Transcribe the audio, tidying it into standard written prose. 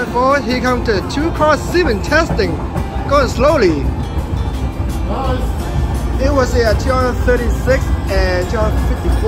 forward, here comes the two Cars Siemens testing, going slowly. It was a 236 and 255.